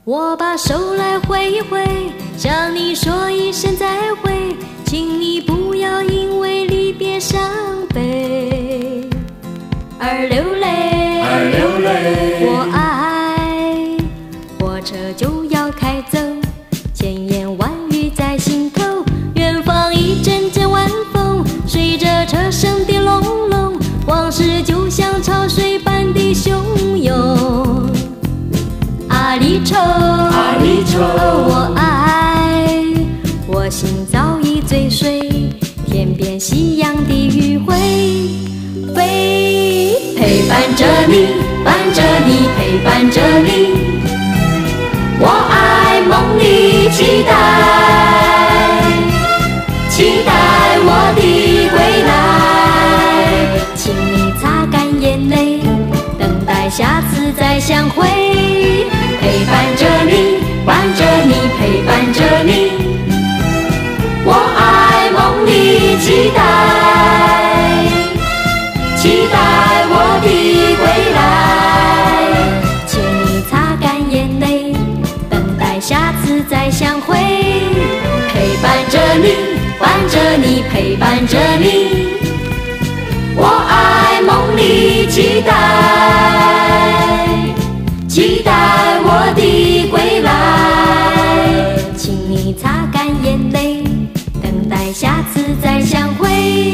我把手来挥一挥，向你说一声再会，请你不要因为离别伤悲而流泪。我爱，火车就要开走，千言万语在心头，远方一阵阵晚风，随着车声滴隆隆，往事就像潮水般的汹涌。阿离愁， 阿离愁， 我爱，我心早已醉睡，天边夕阳的余晖，陪伴着你，伴着你，陪伴着你，我爱梦里期待，期待我的归来，请你擦干眼泪，等待下次再相会。陪伴着你，伴着你，陪伴着你，我爱梦里期待，期待我的归来，请你擦干眼泪，等待下次再相会。陪伴着你，伴着你，陪伴着你，我爱梦里期待，期待我的归来，请你擦干眼泪，等待下次再相会。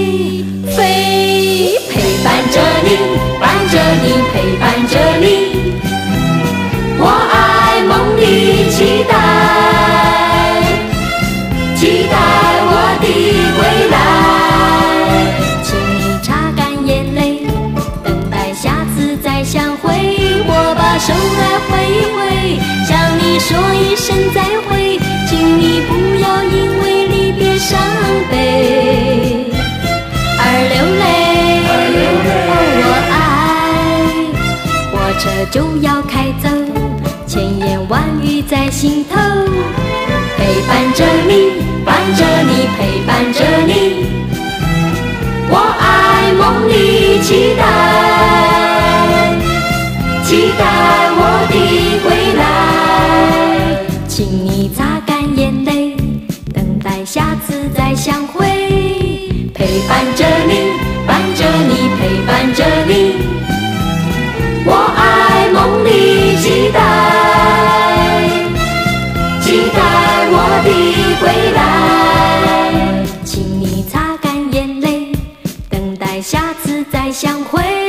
陪伴着你，伴着你，陪伴着你，我爱梦里期待，期待我的归来，请你擦干眼泪，等待下次再相会。我把手来挥一挥，向你说一声再会，请你不要因为离别伤悲而流泪。我爱，火车就要开走，千言万语在心头，陪伴着你，伴着你，陪伴着你，我爱梦里期待，期待我的归来，请你擦干眼泪，等待下次再相会。陪伴着你，伴着你，陪伴着你，我爱梦里期待，期待我的归来，请你擦干眼泪，等待下次再相会。